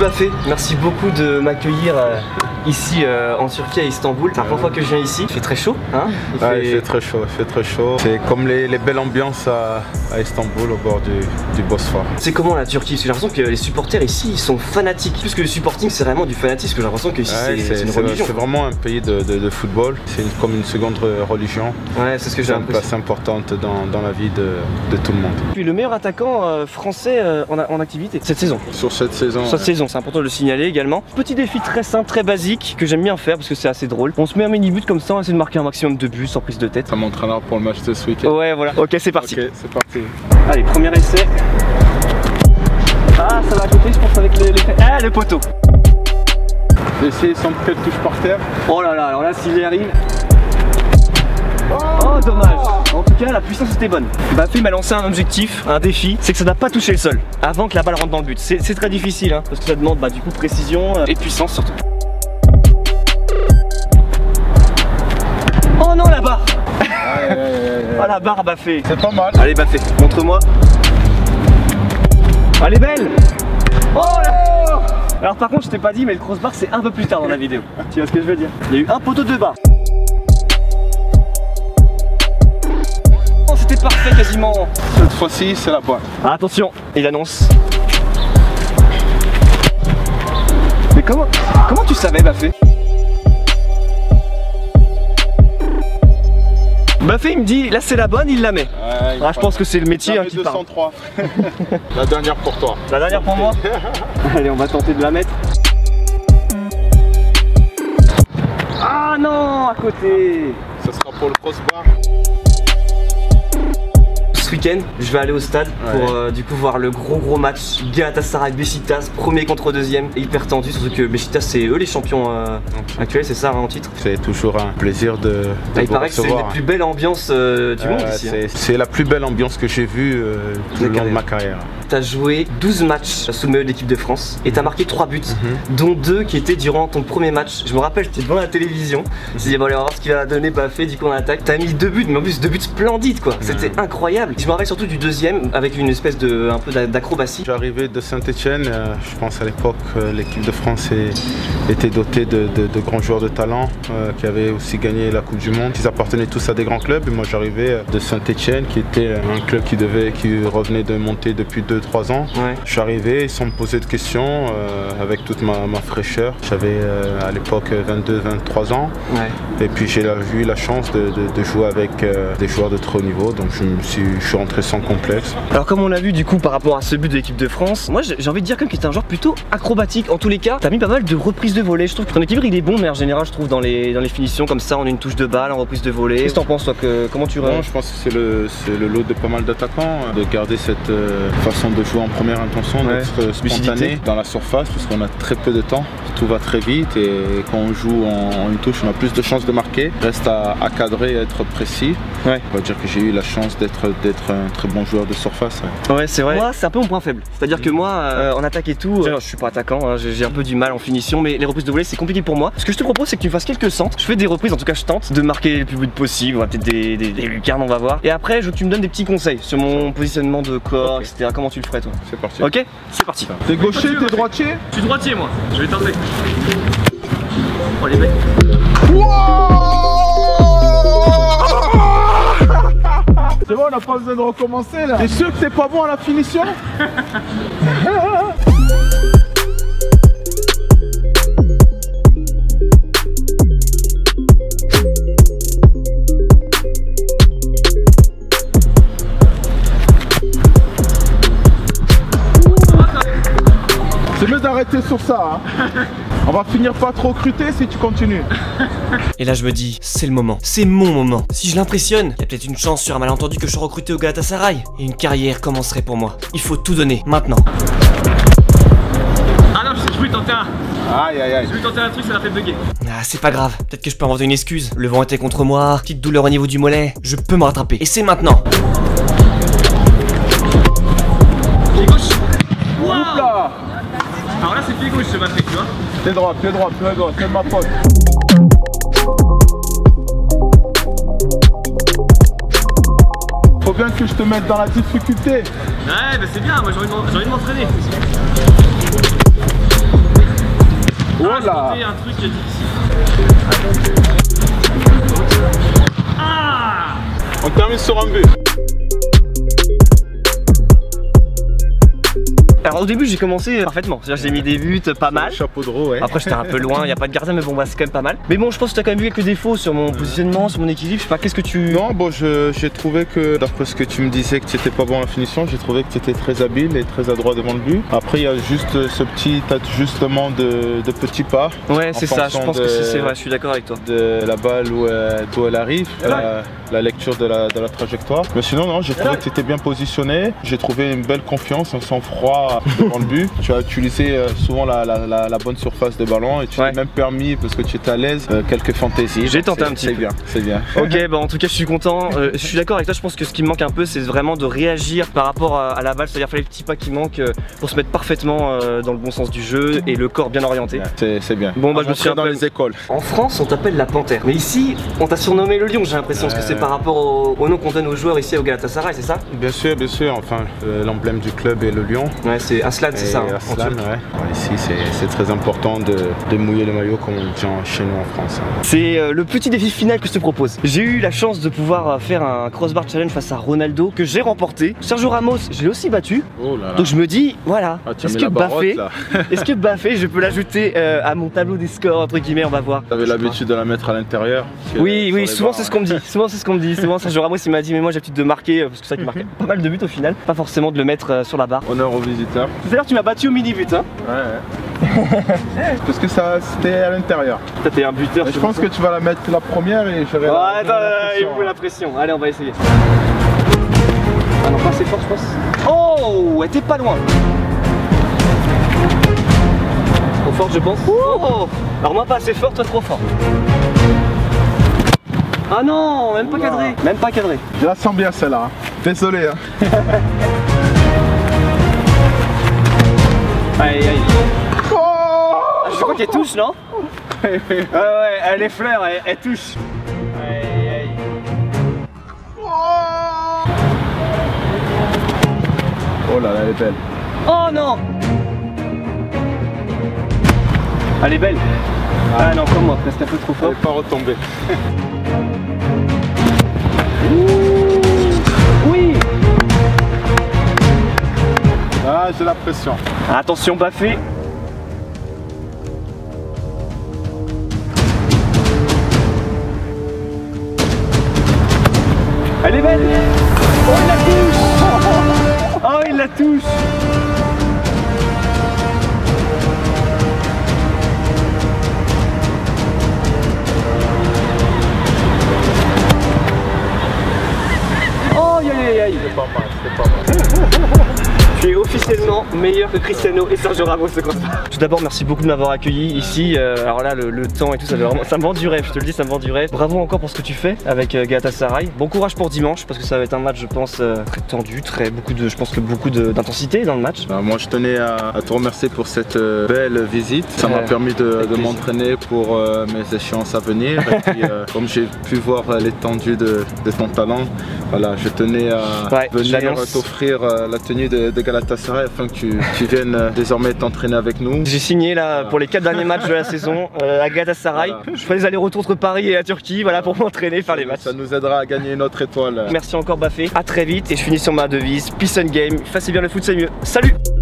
Bafé, merci beaucoup de m'accueillir ici en Turquie à Istanbul. C'est la première fois que je viens ici. Il fait très chaud, hein? Il fait très chaud, il fait très chaud. C'est comme les belles ambiances à Istanbul au bord du Bosphore. C'est comment la Turquie? Parce que j'ai l'impression que les supporters ici ils sont fanatiques. Plus que le supporting, c'est vraiment du fanatisme. J'ai l'impression que ici c'est une religion. C'est vraiment un pays de football. C'est comme une seconde religion. Ouais, c'est ce que j'ai l'impression. C'est importante dans la vie de tout le monde. Puis le meilleur attaquant français en activité cette saison. Sur cette saison. Cette saison, c'est important de le signaler également. Petit défi très simple, très basique, que j'aime bien faire parce que c'est assez drôle. On se met un mini but comme ça, on essaie de marquer un maximum de buts sans prise de tête. Ça m'entraînera pour le match de ce week-end. Ouais, voilà. Ok, c'est parti. Ok, c'est parti. Allez, premier essai. Ah, ça va à côté, je pense, avec le poteau. J'ai essayé sans qu'elle touche par terre. Oh là là, alors là, s'il y arrive. Oh, dommage. En tout cas, la puissance était bonne. Bafé m'a lancé un objectif, un défi, c'est que ça n'a pas touché le sol avant que la balle rentre dans le but. C'est très difficile, hein, parce que ça demande du coup précision et puissance surtout. Oh non, la barre. Oh la barre, Bafé. C'est pas mal. Allez, Bafé, montre-moi. Elle est belle. Oh là. Alors par contre, je t'ai pas dit, mais le crossbar c'est un peu plus tard dans la vidéo. Tu vois ce que je veux dire? Il y a eu un poteau de barre. Oh, c'était parfait quasiment. Cette fois-ci, c'est la bonne. Ah, attention, il annonce. Mais comment tu savais, Bafé? Bafé il me dit, là c'est la bonne, il la met. Je pense que c'est le métier qui parle. 203. La dernière pour toi. La dernière pour moi. Allez, on va tenter de la mettre. Ah non, à côté. Ce sera pour le crossbar. Ce week-end, je vais aller au stade pour du coup voir le gros match Galatasaray Beşiktaş, premier contre deuxième, hyper tendu, surtout que Beşiktaş c'est eux les champions actuels, c'est ça en titre. C'est toujours un plaisir de il paraît que c'est une des plus belles ambiances du monde ici. C'est la plus belle ambiance que j'ai vue tout le long de ma carrière. T'as joué 12 matchs sous le maillot de l'équipe de France et t'as marqué 3 buts, dont 2 qui étaient durant ton premier match. Je me rappelle, j'étais devant la télévision, je me suis dit bon allez on va voir ce qu'il va donner Bafé, du coup on attaque. T'as mis 2 buts, mais en plus 2 buts splendides quoi, c'était incroyable. Je me rappelle surtout du deuxième avec une espèce de un peu d'acrobatie. J'arrivais de Saint-Etienne, je pense à l'époque l'équipe de France était dotée de grands joueurs de talent qui avaient aussi gagné la Coupe du Monde. Ils appartenaient tous à des grands clubs et moi j'arrivais de Saint-Etienne qui était un club qui revenait de monter depuis 2-3 ans. Je suis arrivé sans me poser de questions avec toute ma fraîcheur. J'avais à l'époque 22-23 ans et puis j'ai eu la chance de jouer avec des joueurs de très haut niveau, donc je suis rentré sans complexe. Alors comme on l'a vu du coup par rapport à ce but de l'équipe de France, moi j'ai envie de dire quand même que c'était un joueur plutôt acrobatique. En tous les cas, t'as mis pas mal de reprises de volée. Je trouve que ton équilibre il est bon, mais en général je trouve dans les finitions comme ça, on a une touche de balle en reprise de volée. Qu'est-ce que t'en penses toi, comment tu réagis? Je pense que c'est le lot de pas mal d'attaquants, de garder cette façon de jouer en première intention, d'être spontané dans la surface parce qu'on a très peu de temps, tout va très vite et quand on joue en une touche on a plus de chances de marquer. Reste à cadrer et être précis. On va dire que j'ai eu la chance d'être un très bon joueur de surface. Ouais, c'est vrai. Moi c'est un peu mon point faible, c'est-à-dire que moi en attaque et tout, je suis pas attaquant, hein, j'ai un peu du mal en finition, mais les reprises de volée c'est compliqué pour moi. Ce que je te propose c'est que tu me fasses quelques centres, je fais des reprises, en tout cas je tente de marquer le plus vite possible, peut-être des lucarnes on va voir. Et après je veux que tu me donnes des petits conseils sur mon positionnement de corps, etc. Comment tu le ferais toi? C'est parti. Ok, c'est parti. T'es gaucher, t'es droitier? Je suis droitier moi, je vais tenter. Oh les mecs. C'est bon, on n'a pas besoin de recommencer là. T'es sûr que t'es pas bon à la finition? C'est mieux d'arrêter sur ça, hein. On va finir pas trop recruter si tu continues. Et là je me dis, c'est le moment, c'est mon moment. Si je l'impressionne, il y a peut-être une chance sur un malentendu que je sois recruté au Galatasaray. Et une carrière commencerait pour moi. Il faut tout donner, maintenant. Ah non, je voulais tenter un... Je voulais tenter un truc, ça m'a fait bugger. Ah c'est pas grave, peut-être que je peux inventer une excuse. Le vent était contre moi, petite douleur au niveau du mollet. Je peux me rattraper. Et c'est maintenant. Pied gauche. Wow. Alors là c'est pied gauche ce Patrick, tu vois. Pied droit, c'est de ma faute. Faut bien que je te mette dans la difficulté. Ouais, bah c'est bien, moi j'ai envie de m'entraîner. Voilà. C'était un truc difficile. Ah! On termine sur un but. Alors au début j'ai commencé parfaitement, c'est-à-dire j'ai mis des buts pas mal. Chapeau de roue, ouais. Après j'étais un peu loin, il n'y a pas de gardien mais bon bah, c'est quand même pas mal. Mais bon je pense que tu as quand même vu quelques défauts sur mon positionnement, sur mon équilibre, je sais pas, qu'est-ce que tu... Non, bon, j'ai trouvé que, d'après ce que tu me disais que tu n'étais pas bon en la finition, j'ai trouvé que tu étais très habile et très adroit devant le but. Après, il y a juste ce petit ajustement de petits pas. Ouais, c'est ça, je pense que c'est vrai, je suis d'accord avec toi. De la balle d'où elle arrive, la lecture de la trajectoire. Mais sinon, non, j'ai trouvé que tu étais bien positionné. J'ai trouvé une belle confiance, un sang-froid devant le but. Tu as utilisé souvent la bonne surface de ballon et tu t'es même permis, parce que tu étais à l'aise, quelques fantaisies. J'ai tenté un petit peu. C'est bien. Ok, bah en tout cas je suis content. Je suis d'accord avec toi, je pense que ce qui me manque un peu c'est vraiment de réagir par rapport à la balle, c'est-à-dire faire les petits pas qui manquent pour se mettre parfaitement dans le bon sens du jeu et le corps bien orienté. C'est bien. Bon bah je me suis dans les écoles. En France on t'appelle la panthère, mais ici on t'a surnommé le lion, j'ai l'impression, parce que c'est par rapport au nom qu'on donne aux joueurs ici au Galatasaray, c'est ça? Bien sûr, enfin l'emblème du club est le lion. Ouais, c'est Aslan, c'est ça. Aslan, ouais. Ici c'est très important de mouiller le maillot comme on dit chez nous en France. C'est le petit défi final que je te propose. J'ai eu la chance de pouvoir faire un crossbar challenge face à Ronaldo que j'ai remporté. Sergio Ramos, je l'ai aussi battu. Oh là là. Donc je me dis, voilà, est-ce que Baffé, je peux l'ajouter à mon tableau des scores entre guillemets, on va voir. T'avais l'habitude de la mettre à l'intérieur? Oui, souvent c'est ce qu'on me dit. Souvent Sergio Ramos il m'a dit, mais moi j'ai l'habitude de marquer, parce que ça qui marquait pas mal de buts au final, pas forcément de le mettre sur la barre. Honneur aux visiteurs. Tout à l'heure tu m'as battu au mini-but, hein? Ouais. Parce que ça c'était à l'intérieur. Toi t'es un buteur. Je pense que tu vas la mettre la première et je vais attends, il me met la pression. Allez, on va essayer. Ah non, pas assez fort, je pense. Oh, elle était pas loin. Trop forte, je pense. Oh, alors moi pas assez fort, toi trop fort. Ah non, même pas cadré. Même pas cadré. Je la sens bien celle-là. Désolé. Hein. Aïe aïe. Oh, je crois qu'elle touche, non? Ouais, elle est fleur, elle touche. Aïe aïe. Oh là là, elle est belle. Oh non. Elle est belle. Ah non, comme moi, presque un peu trop fort. Elle n'est pas retombée. Oui. Ah, j'ai la pression. Attention, Baffé. Elle est belle. Oh, il la touche. Oh, il la touche. Oh, aïe aïe aïe. C'est pas mal, c'est pas mal. Tu es officiellement meilleur que Cristiano et Sergio Ramos ce crossbar. Tout d'abord, merci beaucoup de m'avoir accueilli ici. Alors là, le temps et tout, ça me vend du rêve, je te le dis, ça me vend du rêve. Bravo encore pour ce que tu fais avec Galatasaray. Bon courage pour dimanche, parce que ça va être un match, je pense, très tendu, je pense que beaucoup d'intensité dans le match. Moi, je tenais à te remercier pour cette belle visite. Ça m'a permis de m'entraîner pour mes échéances à venir. Et puis, comme j'ai pu voir l'étendue de ton talent, voilà, je tenais à venir t'offrir la tenue de Galatasaray afin que tu viennes désormais t'entraîner avec nous. J'ai signé là pour les 4 derniers matchs de la saison à Galatasaray. Voilà. Je fais les allers-retours entre Paris et la Turquie, voilà, pour m'entraîner, faire les matchs. Ça nous aidera à gagner une autre étoile. Merci encore Baffé, à très vite et je finis sur ma devise Peace and Game. Fassez bien le foot, c'est mieux. Salut!